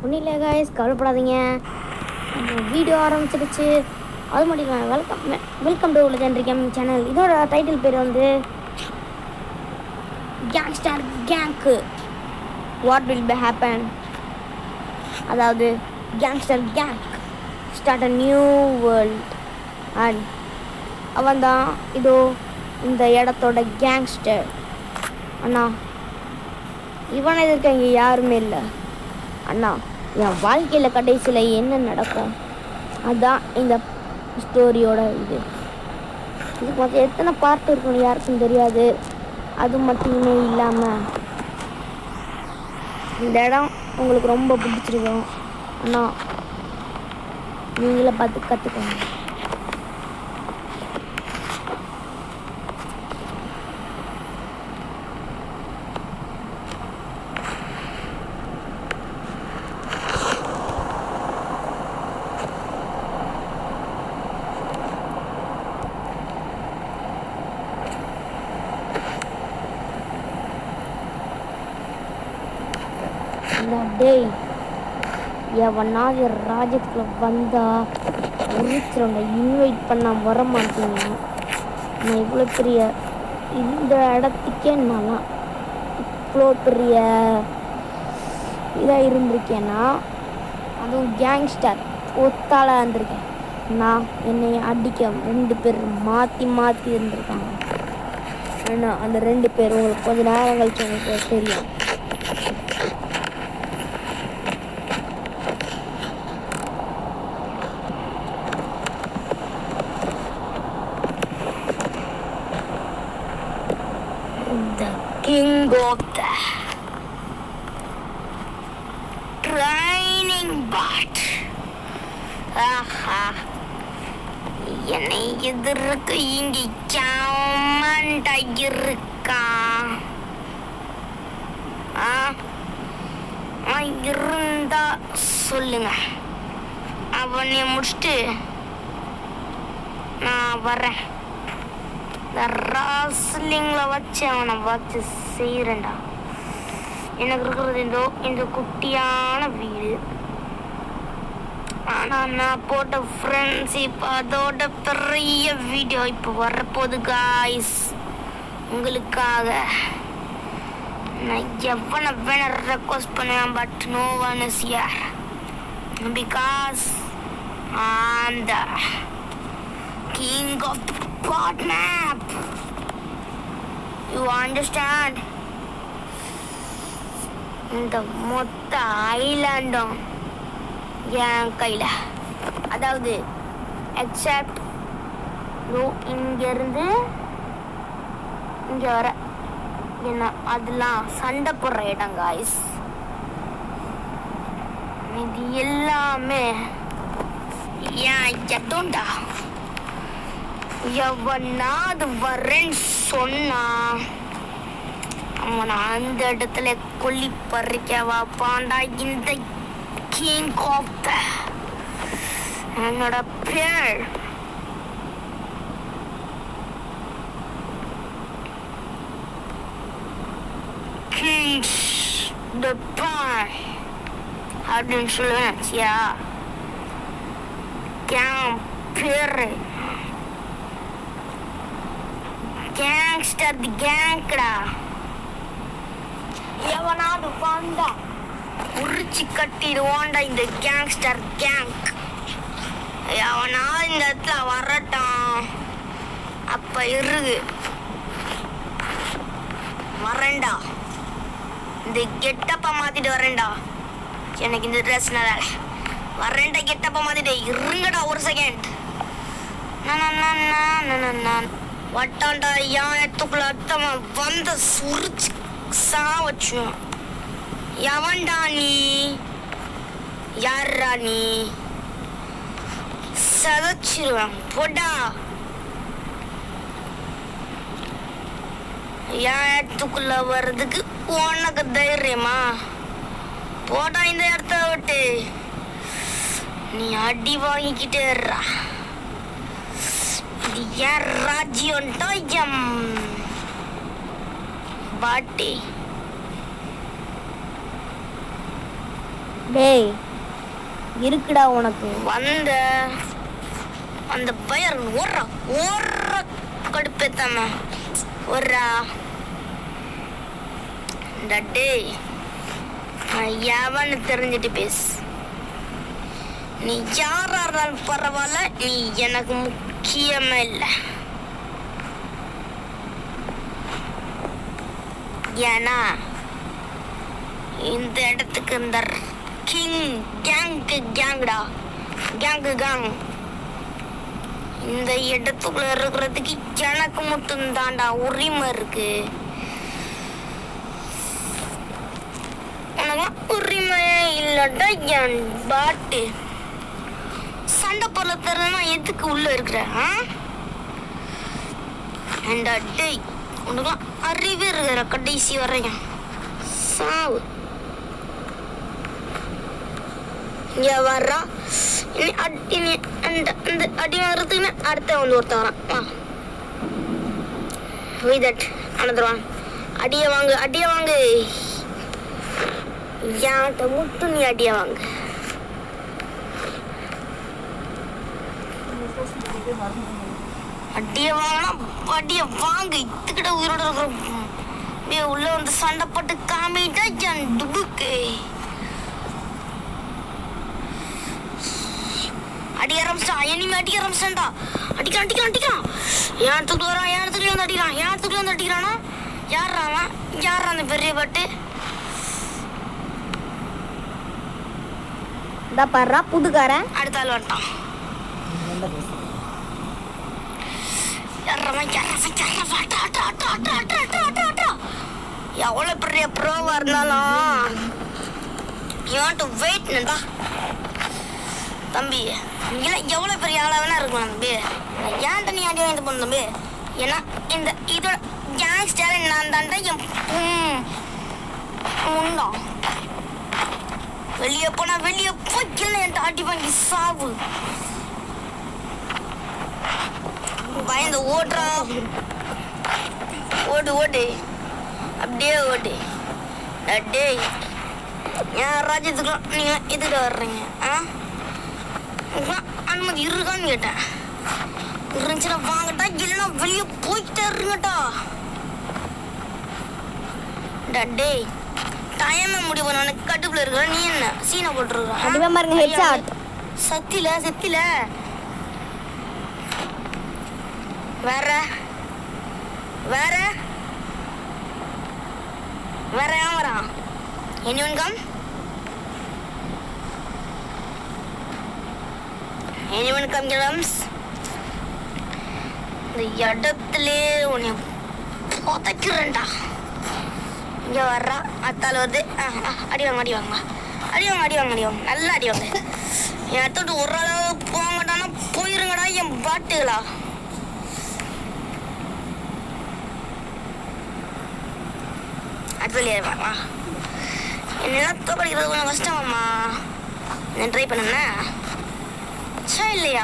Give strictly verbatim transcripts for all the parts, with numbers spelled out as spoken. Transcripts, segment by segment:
ஒன்றும் இல்லை காய்ஸ், கவலைப்படாதீங்க. வீடியோ ஆரம்பிச்சிருச்சு. அது மட்டும் இல்லை, welcome welcome to legendary gaming channel. இதோட டைட்டில் பேர் வந்து கேங்ஸ்டர் கேங்க்கு வாட் வில் பி ஹேப்பன். அதாவது gangster gang start a new world. And அவன் தான் இதோ இந்த இடத்தோட கேங்ஸ்டர். அண்ணா, இவனை எதிர்க்க இங்கே யாருமே இல்லை. அண்ணா, என் வாழ்க்கையில் கடைசியில் என்ன நடக்கும் அதுதான் இந்த ஸ்டோரியோட இது. இதுக்கு மொத்தம் எத்தனை பார்ட் இருக்குன்னு யாருக்கும் தெரியாது. அது மட்டுமே இல்லாமல் இந்த இடம் உங்களுக்கு ரொம்ப பிடிச்சிருக்கும். அண்ணா, நீங்களே பார்த்து கற்றுக்கோங்க. டேய், எவனாவது ராஜ்யத்துக்குள்ள வந்தா உரிச்சிருங்க. இன்வைட் பண்ண வர மாட்டீங்க. நான் இவ்வளோ பெரிய இந்த இடத்துக்கே நான் இவ்வளோ பெரிய இதாக இருந்திருக்கேன்னா அதுவும் கேங்ஸ்டர் ஒத்தாளாக இருந்திருக்கேன். நான் என்னை அடிக்க ரெண்டு பேர் மாற்றி மாற்றி இருந்திருக்காங்க. ஏன்னா அந்த ரெண்டு பேர் உங்களுக்கு கொஞ்சம் நேரம் கழிச்சு உங்களுக்கு தெரியும். King of the training bot. ஆஹா, என்னை எதிர்க்க இங்கே சாமண்டா இருக்கா? ஆ இருந்தா சொல்லுங்க, அவனை முடிச்சுட்டு நான் வரேன். ராஸ்லிங்கில் வச்சு அவனை வச்சு செய்கிறேன்டா. எனக்கு இருக்கிறது இந்த இந்த குட்டியான வீடு. ஆனால் நான் போட்ட ஃப்ரெண்ட்ஷிப் அதோட பெரிய வீடியோ இப்போ வரப்போகுது காய்ஸ். உங்களுக்காக நான் எவனை வேணா ரெக்வஸ்ட் பண்ணுவேன். But no one is here because I am the king of the God map. You understand? இந்த மொத்த ஐலாண்டும் என் கையில். அதாவது எக்ஸப்ட் இங்கேருந்து இங்கே வர என்ன அதெல்லாம் சண்டை போடுற இடம் காய்ஸ். இது எல்லாமே ஏன் இடம்டா. எவனாவது வரேன்னு சொன்னா அவனை அந்த இடத்துல கொல்லி பறிக்கவா பாண்டா. இந்த கிங் ஆஃப் த என்னோட பேர் கிங்ஸ் த பாய் அப்படின்னு சொல்லுவேன். யா என் பேரு கேங்ஸ்டர் தி கேங்க்டா. எவனாவது வந்தா உரிச்சு கட்டிடுவான்டா இந்த கேங்ஸ்டர் கேங்க். எவனாவது இந்த இடத்துல வரட்டான். அப்ப இருக்கு வரேன்டா. இந்த கெட்டப்ப மாத்திட்டு வரேன்டா. எனக்கு இந்த ட்ரெஸ் நல்லா வரேன்டா. கெட்டப்ப மாத்திட்டு இருங்கடா ஒரு செகண்ட். நான் வட்டாண்டா என் இடத்துக்குள்ள அத்தமா வந்த சுரிச்சு சா வச்சுவான். எவன்டா நீ? யாரா நீ? சதச்சிருவேன் போடா. என் இடத்துக்குள்ள வர்றதுக்கு உனக்கு தைரியமா? போடா இந்த இடத்த விட்டு. நீ அடி வாங்கிக்கிட்டே இருறா. இது என் ராஜ்யம்டா. எம் பாட்டி டேய் இருக்குடா உனக்கு. வந்த அந்த பயர் ஓடுறா ஓடுற கடுப்பேத்தாம ஓடுறா. டேய் எவன்னு தெரிஞ்சுட்டு பேசு. நீ யாரா இருந்தாலும் பரவாயில்ல, நீ எனக்கு முக்கியமே இல்லை. ஏன்னா இந்த இடத்துக்கு இந்த கிங் கேங்கு கேங்டா கேங்கு கேங் இந்த இடத்துக்குள்ள இருக்கிறதுக்கு எனக்கு மட்டும் தான்டா உரிமை இருக்கு. உனக்கு உரிமையே இல்லடா என் பாட்டு. சண்டை போல தரனா எதுக்கு உள்ள இருக்கிற? டேய் உனக்கு அறிவே இருக்கிற கடைசி வரையும் சாவு. இங்க வர்றா இனி அந்த அந்த அடி வாங்குறதுக்குன்னு அடுத்த வந்து ஒருத்தன் வரான். வா விதட் அனந்தரவான் அடிய வாங்கு அடிய வாங்கு. யான்ட்ட மட்டும் நீ அடிய வாங்கு. அடிய வாங்கினா அடிய வாங்கு. இதுக்கிட்ட உயிரோட இருக்கிற உள்ள வந்து சண்டை போட்டு காமிட்டா என் டுபுக்கு அடிக்க ஆரம்பிச்சிட்டா. இனிமே அடிக்க ஆரம்பிச்சிட்டான்டா. அடிக்கிறான் அடிக்கிறான் அடிக்கிறான். என் இடத்துக்குள்ள வரான். என் இடத்துக்குள்ள வந்து அடிக்கிறான். என் இடத்துக்குள்ள வந்து அடிக்கிறானா? யாரா அவன்? யாரா அந்த பெரிய பட்டு? இந்த பாரு புதுக்காரன் அடுத்த ஆள் வந்துட்டான். எவ்வளவு பெரிய ப்ரோவா இருந்தாலும் you want to wait நண்பா. தம்பி இல்லை எவ்வளவு பெரிய ஆளா வேணா இருக்கலாம் தம்பி. ஏன் தண்ணி அடி வாங்கிட்டு போன தம்பி? ஏன்னா இந்த இதோட கேங்ஸ்டர் நான் தாண்டா என் உண்டோம். வெளியே போனா வெளியே போய்க்கல என் அடி வாங்கி சாவு. பயந்து ஓடுறா. ஓடு ஓடு அப்படியே ஓடு. டேய் ஏன் ராஜ்யத்துக்குலாம் நீங்க எதுக்கிட்ட வர்றீங்க? ஆ அனுமதி இருக்கான்னு கேட்டேன். இருந்துச்சுன்னா வாங்கட்டா, இல்லைன்னா வெளியே போய்கிட்டே இருங்கட்டா. டேய் டைமே முடிவு பண்ண கட்டுப்புல இருக்கிற நீ என்ன சீனை போட்டுருக்க? சத்தில சத்தில வேற வேற வேற ஏன் வரான்? anyone come? anyone come girls? இந்த இடத்துலே உன்னை புதைக்கிறேன்டா. இங்கே வர்றா அத்தால் வருது. அடி வாங்க அடி வாங்க அடி வாங்க அடி வாங்க அடி வாங்க நல்லா அடி வாங்க. என் இடத்துட்டு ஒரு அளவு போங்கடானா போயிருங்கடா என் பாட்டுகளா. அடுத்த வா என்னெல்லாம் தோக்கடிக்கிறது கொஞ்சம் கஷ்டமாம்மா. நான் ட்ரை பண்ணேன்னா சா இல்லையா?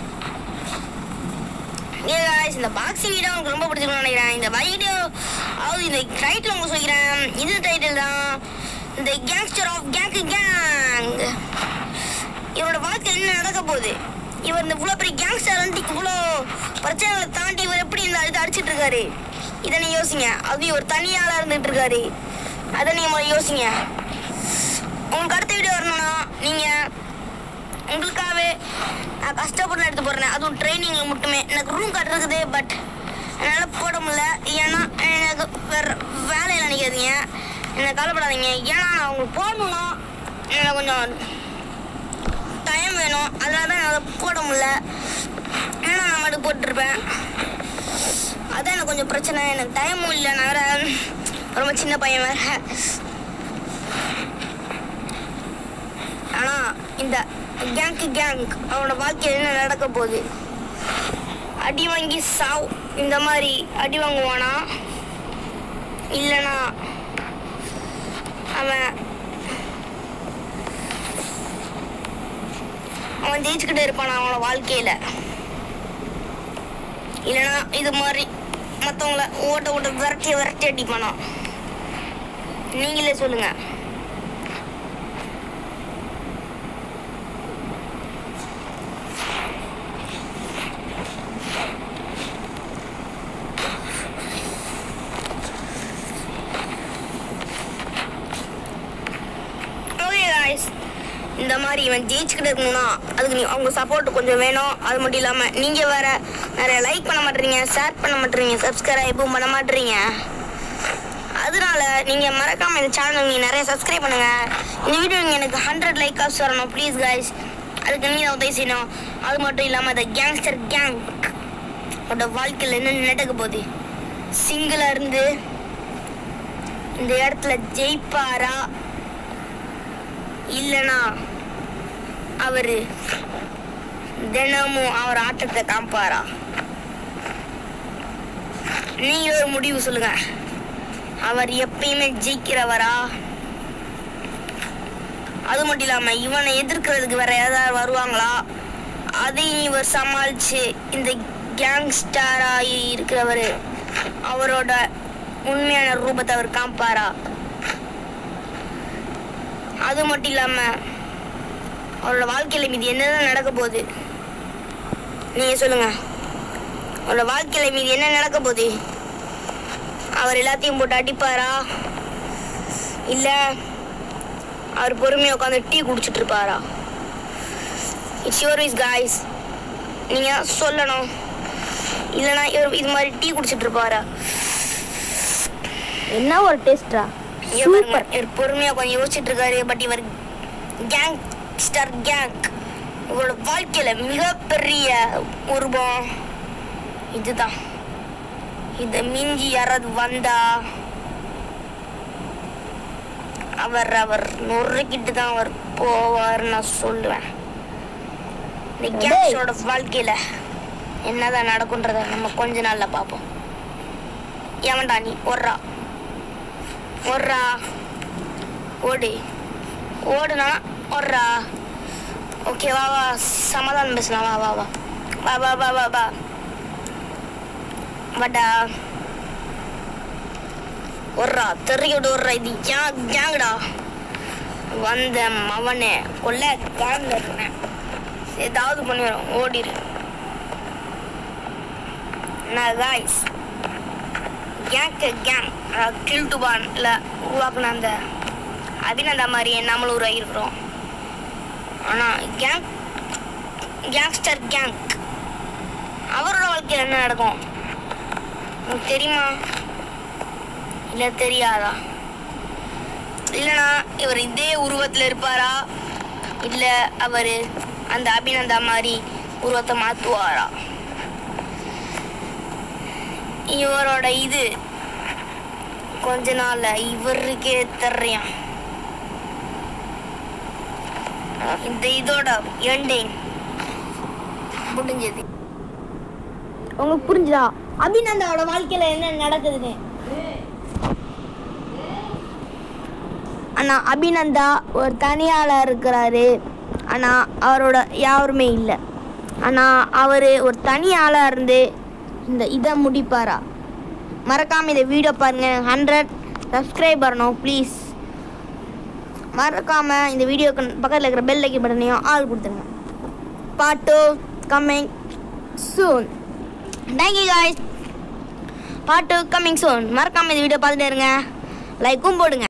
இந்த பாக்ஸிங் வீடியோ உங்களுக்கு ரொம்ப பிடிச்சிருக்குன்னு நினைக்கிறேன். இந்த வீடியோ அதாவது இந்த டைட்டில் உங்களுக்கு சொல்லிக்கிறேன். இது டைட்டில் தான் இந்த கேங்ஸ்டர் ஆஃப் கேங்கு கேங். இவரோட வாழ்க்கை என்ன நடக்க போகுது? இவர் இந்த இவ்வளோ பெரிய கேங்ஸ்டர் வந்து இவ்வளோ பிரச்சனைகளை தாண்டி இவர் எப்படி இந்த இது அடிச்சிட்டு இருக்காரு? இதை நீ யோசிங்க. அது ஒரு தனியாளாக இருந்துகிட்டு இருக்காரு. அதை நீங்கள் யோசிங்க. உங்களுக்கு அடுத்த வீடியோ வரணும்னா நீங்கள் உங்களுக்காகவே நான் கஷ்டப்பட்டு எடுத்து போடுறேன். அதுவும் ட்ரைனிங்கில் மட்டுமே. எனக்கு ரூம் கார்டு இருக்குது, பட் என்னால் போட முடியல. ஏன்னா எனக்கு வேறு வேலையில் நினைக்காதீங்க, என்னை கவலைப்படாதீங்க. ஏன்னா நான் உங்களுக்கு போடணும்னா எனக்கு கொஞ்சம் டைம் வேணும். அதனால தான் என்னால் போட முடியல. ஏன்னா நான் மட்டும் போட்டுருப்பேன். அதான் எனக்கு கொஞ்சம் பிரச்சனை. எனக்கு டைமும் இல்லை. நான் வேறு ரொம்ப சின்ன பையன் வேறு. ஆனால் இந்த கேங்கு கேங் அவனோட வாழ்க்கையில் என்ன நடக்க போகுது? அடி வாங்கி சாவ் இந்த மாதிரி அடி வாங்குவானா, இல்லைனா அவன் அவன் ஜெயிச்சுக்கிட்டே இருப்பானா அவனோட வாழ்க்கையில், இல்லைனா இது மாதிரி மற்றவங்கள ஓட்ட ஓட்ட விரட்டி விரட்டி அடிப்பானா? நீங்களே சொல்லுங்க. இந்த மாதிரி இவன் ஜெயிச்சுக்கிட்டு இருக்கணும்னா அதுக்கு நீ அவங்க சப்போர்ட் கொஞ்சம் வேணும். அது மட்டும் இல்லாமல் நீங்கள் வேறு நிறைய லைக் பண்ண மாட்டேறீங்க, ஷேர் பண்ண மாட்டேறீங்க, சப்ஸ்கிரைபும் பண்ண மாட்டேறீங்க. அதனால நீங்கள் மறக்காமல் இந்த சேனல் நீங்கள் நிறைய சப்ஸ்கிரைப் பண்ணுங்கள். இந்த வீடியோ நீங்கள் எனக்கு ஹண்ட்ரட் லைக் காசு வரணும் ப்ளீஸ் கைஸ். அதுக்கு நீங்கள் உதவி செய்யணும். அது மட்டும் இல்லாமல் இந்த கேங்ஸ்டர் கேங் அவரோட வாழ்க்கையில் என்ன நடக்க போகுது, சிங்கிளாக இருந்து இந்த இடத்துல ஜெயிப்பாரா இல்லைனா அவர் தினமும் அவர் ஆட்டத்தை காமிப்பாரா? நீங்க ஒரு முடிவு சொல்லுங்க. அவர் எப்பயுமே ஜெயிக்கிறவரா? அது மட்டும் இல்லாம இவனை எதிர்க்கிறதுக்கு வேற ஏதாவது வருவாங்களா? அதையும் இவர் சமாளிச்சு இந்த கேங்ஸ்டராகி இருக்கிறவர் அவரோட உண்மையான ரூபத்தை அவர் காமிப்பாரா? அது மட்டும் இல்லாம அவரோட வாழ்க்கையில மீது என்னதான் நடக்க போகுது நீங்க சொல்லுங்க. அவரோட வாழ்க்கையில மீது என்ன நடக்க போகுது? அவர் எல்லாத்தையும் போட்டு அடிப்பாரா இல்ல அவர் பொறுமையா உட்காந்து டீ குடிச்சிட்டு இருப்பாரா? It's your wise guys. நீங்க சொல்லணும். இல்லைன்னா இவர் இது மாதிரி டீ குடிச்சிட்டு இருப்பாரா? என்ன ஒரு டேஸ்டா, சூப்பர். இவர் பொறுமையா கொஞ்சம் யோசிச்சுட்டு இருக்காரு. பட் இவர் கேங் ஸ்டார் கேங் இவரோட வாழ்க்கையில மிகப்பெரிய உருவம் இதுதான். இதை மிஞ்சி யாராவது வந்தா அவர் அவர் நொறுக்கிட்டு தான் அவர் போவார் நான் சொல்லுவேன். இந்த கேங்ஸோட வாழ்க்கையில என்னதான் நடக்குன்றத நம்ம கொஞ்ச நாள்ல பார்ப்போம். எவன்டா நீ? ஒர்றா ஒர்றா ஓடு ஓடுனா ஒர்றா. ஓகே வா வா சமாதானம் பேசலாம். வா வா வா வா வா வா வா வா வாடா ஒர்றா தெரியோடு ஒர்றா. இது கேங் கேங்கடா. வந்த மவனே கொல்ல கேங்ல இருக்கேன். ஏதாவது பண்ணிடும் ஓடிடு. நான் காய்ஸ் கேங்க்கு கேங் கில் டு பான்ல உருவாக்குன அந்த அபிநந்தா மாதிரியே நம்மளும் உருவாகிருக்கிறோம். ஆனால் கேங் கேங்ஸ்டர் கேங் அவரோட வாழ்க்கையில் என்ன நடக்கும் உங்களுக்கு தெரியுமா? இல்லை தெரியாதா? இல்லைனா இவர் இதே உருவத்தில் இருப்பாரா இல்லை அவர் அந்த அபிநந்தா மாதிரி உருவத்தை மாற்றுவாரா? இவரோட இது கொஞ்ச நாள்ல இவருக்கே தெரியும். இந்த இதோட எண்டிங் முடிஞ்சது. உங்களுக்கு புரிஞ்சுதா அபிநந்தாவோட வாழ்க்கையில என்ன நடக்குதுன்னு? ஆனா அபிநந்தா ஒரு தனியாளா இருக்கிறாரு. ஆனா அவரோட யாருமே இல்லை. ஆனா அவரு ஒரு தனியாளா இருந்து இந்த இதை முடிப்பாரா? மறக்காமல் இந்த வீடியோ பாருங்கள். ஹண்ட்ரட் சப்ஸ்கிரைப் பண்ணணும் ப்ளீஸ். மறக்காமல் இந்த வீடியோக்கு பக்கத்தில் இருக்கிற பெல் ஐக்கன் பட்டனையும் ஆள் கொடுத்துருங்க. Part two coming soon. Thank you guys. Part two coming soon. மறக்காமல் இந்த வீடியோ பார்த்துட்டே இருங்க. லைக்கும் போடுங்க.